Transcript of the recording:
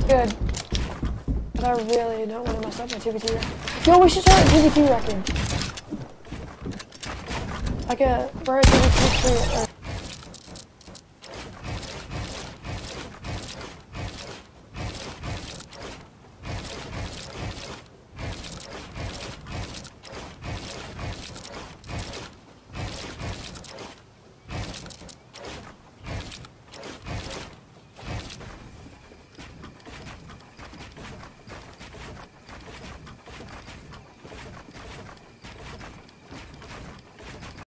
Good. But I really don't want to mess up my 2v2 record. Yo, we should start a 2v2 record. Like a, for a 2v2 or